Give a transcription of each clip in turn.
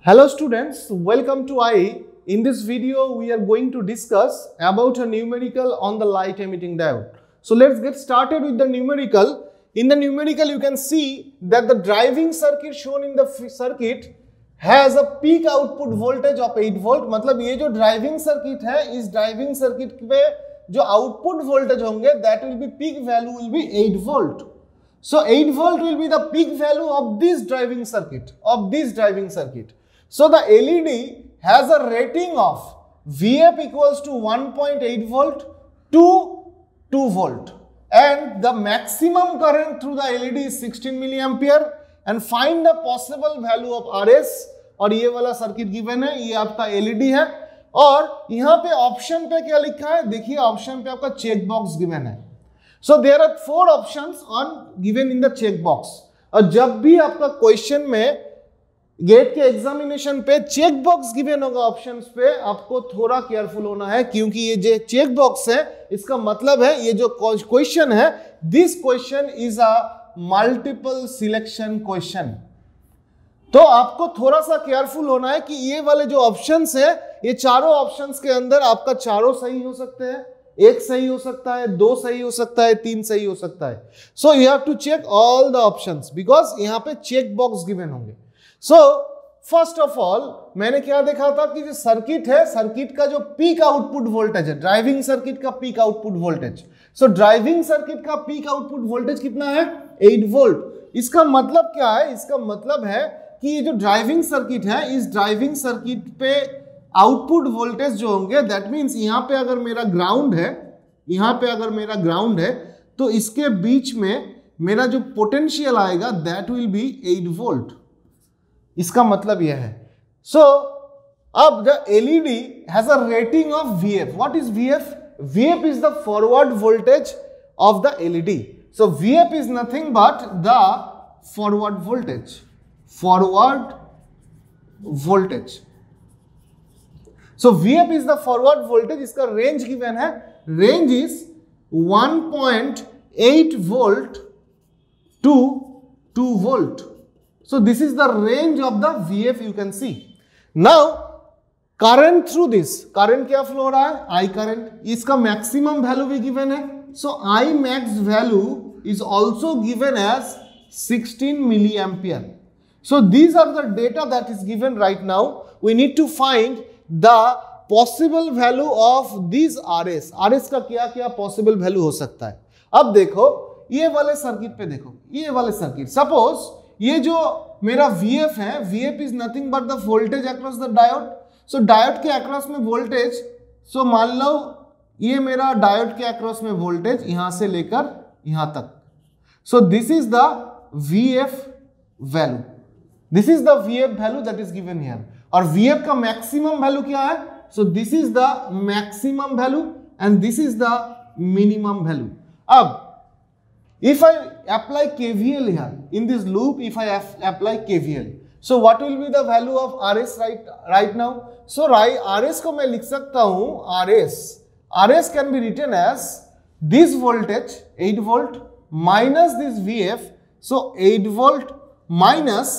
Hello students, welcome to IE. In this video, we are going to discuss about a numerical on the light emitting diode. So let's get started with the numerical. In the numerical, you can see that the driving circuit shown in the circuit has a peak output voltage of 8 volt. मतलब ये जो driving circuit है, इस driving circuit पे जो output voltage होंगे, that will be peak value will be 8 volt. So 8 volt will be the peak value of this driving circuit, So the LED has a rating of VF equals to 1.8 volt to 2 volt. And the maximum current through the LED is 16 milliampere. And find the possible value of RS. और ये वाला circuit given है, ये आपका LED है. और यहाँ पे ऑप्शन पे क्या लिखा है? देखिए ऑप्शन पे आपका चेक बॉक्स गिवन है. So there are 4 options given in the check box. और जब भी आपका क्वेश्चन में गेट के एग्जामिनेशन पे चेक बॉक्स गिवन होगा ऑप्शंस पे, आपको थोड़ा केयरफुल होना है, क्योंकि ये जो चेक बॉक्स है इसका मतलब है ये जो क्वेश्चन है, this question is a multiple selection question. तो आपको थोड़ा सा केयरफुल होना है कि ये वाले जो ऑप्शंस है, ये चारों ऑप्शंस के अंदर आपका चारों सही हो सकते हैं, एक सही हो सकता है, 2 सही हो सकता है, 3 सही हो सकता है. So you have to check all the options because यहाँ पे चेक बॉक्स गिवन होंगे. सो फर्स्ट ऑफ ऑल मैंने क्या देखा था कि जो सर्किट है, सर्किट का जो पीक आउटपुट वोल्टेज है, ड्राइविंग सर्किट का peak output voltage. So driving circuit का पीक आउटपुट वोल्टेज कितना है? 8 वोल्ट. इसका मतलब क्या है? इसका मतलब है कि ये जो ड्राइविंग सर्किट है, इस ड्राइविंग सर्किट पे आउटपुट वोल्टेज जो होंगे, दैट मीन्स यहाँ पे अगर मेरा ग्राउंड है, यहाँ पे अगर मेरा ग्राउंड है, तो इसके बीच में मेरा जो पोटेंशियल आएगा दैट विल बी 8 वोल्ट. इसका मतलब यह है. सो अब the LED has a rating of VF. What is VF? VF is the forward voltage of the LED. So VF is nothing but the forward voltage. So VF is the forward voltage. इसका range given है. Range is 1.8 volt to 2 volt. So this is the range of the VF you can see. Now current through this, current क्या flow हो रहा है? I current. इसका maximum value भी given है. So I max value is also given as 16 milliampere. So these are the data that is given right now. We need to find the possible value of these RS. RS का क्या क्या possible value हो सकता है. अब देखो ये वाले सर्किट पे देखो, ये वाले सर्किट, सपोज ये जो मेरा VF है, VF is nothing but the voltage across the diode. So diode के अक्रॉस में वोल्टेज, सो मान लो ये मेरा डायोड के अक्रॉस में वोल्टेज यहां से लेकर यहां तक. So this is the VF value. This is the VF value that is given here. और VF का मैक्सिमम वैल्यू क्या है? So this is the maximum value and this is the minimum value. अब if I apply KVL here in this loop, if I apply KVL, so what will be the value of RS right now? So RS को मैं लिख सकता हूं, RS can be written as this voltage 8 volt minus this VF. So 8 volt minus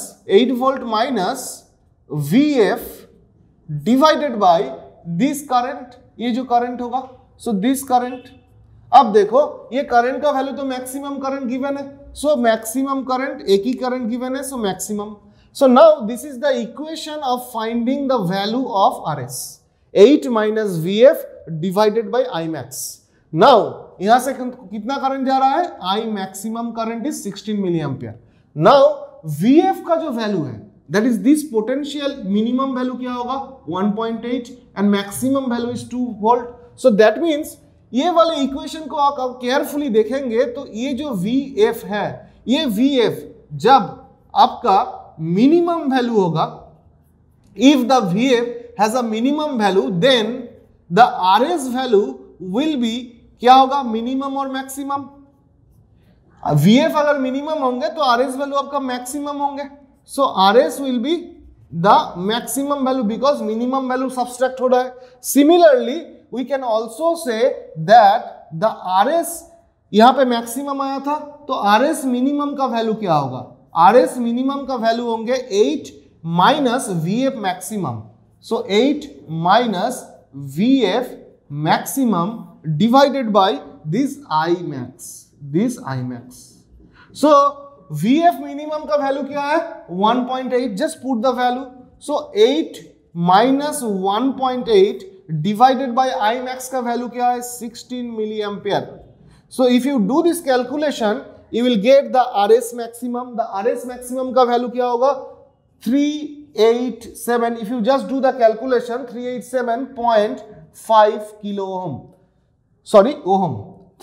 VF divided by this current. ये जो current होगा, so this current. अब देखो ये करंट का वैल्यू तो मैक्सिमम करंट गिवन है, सो मैक्सिमम करंट, एक ही करंट गिवन है, so maximum. So now this is the equation of finding the value of RS. 8 minus VF divided by I max. Now यहां से कितना current जा रहा है? I maximum current is 16 milliampere. Now VF का जो वैल्यू है, that is this potential, minimum value क्या होगा? 1.8 and maximum value is 2 volt. So that means ये वाले इक्वेशन को आप केयरफुली देखेंगे तो ये जो VF है, ये VF जब आपका मिनिमम वैल्यू होगा, if the VF has a minimum value, then the RS value will be क्या होगा? मिनिमम और मैक्सिमम. VF अगर मिनिमम होंगे तो RS वैल्यू आपका मैक्सिमम होंगे. So RS will be the maximum value because minimum value subtract हो रहा है. Similarly we can also say that the RS, यहां पे मैक्सिमम आया था, तो RS मिनिमम का वैल्यू क्या होगा? RS मिनिमम का वैल्यू होंगे 8 minus VF maximum. So 8 minus VF maximum divided by this I max. So VF minimum का वैल्यू क्या है 1.8. Just put the value. So 8 minus 1.8 divided by I max का वैल्यू क्या है 16 milliampere. So if you do this calculation, you will get the RS maximum. The RS maximum का वैल्यू क्या होगा 387. If you just do the calculation, 387.5 kilo ohm. Sorry, ohm.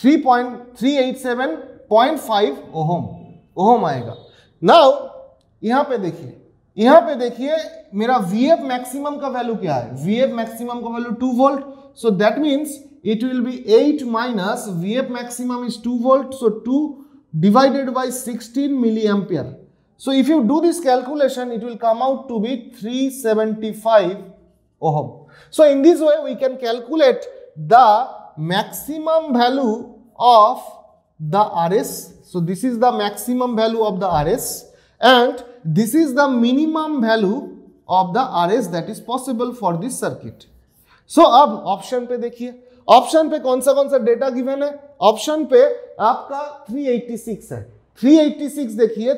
387.5 ohm आएगा. Now यहां पे देखिए मेरा VF मैक्सिमम का वैल्यू क्या है. VF मैक्सिमम का value 2 volt. So that means it will be 8 minus VF maximum is 2 volt. So 2 divided by 16 milliampere. So if you do this calculation, it will come out to be 375 ohm. So in this way we can calculate the maximum value of the RS. So this is the maximum value of the RS and this is the minimum value of the RS that is possible for this circuit. So अब option पे देखिए, option पे कौन सा data given है. Option पे आपका 386 है. 386 देखिए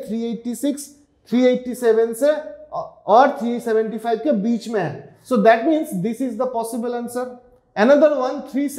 387 से और 375 के बीच में है. So that means this is the possible answer. Another one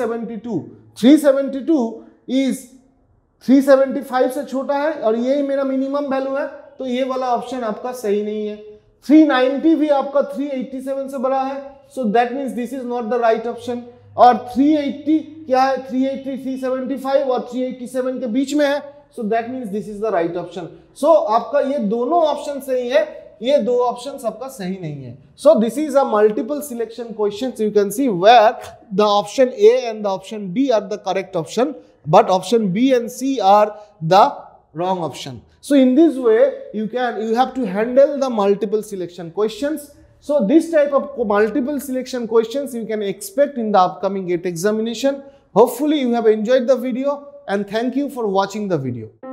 372 is 375 से छोटा है और ये मेरा मिनिमम वैल्यू है. तो ये वाला ऑप्शन आपका सही नहीं है. 390 भी आपका 387 से बड़ा है. So that means this is not the right option. और 380 क्या है 380 375 और 387 के बीच में है. So that means this is the right option. सो आपका ये दोनों ऑप्शन सही है, ये दो ऑप्शन आपका सही नहीं है. So this is a multiple selection question. You can see where the option A and the option B are the correct option, but option B and C are the wrong option. So in this way you have to handle the multiple selection questions. So this type of multiple selection questions you can expect in the upcoming GATE examination. Hopefully you have enjoyed the video and thank you for watching the video.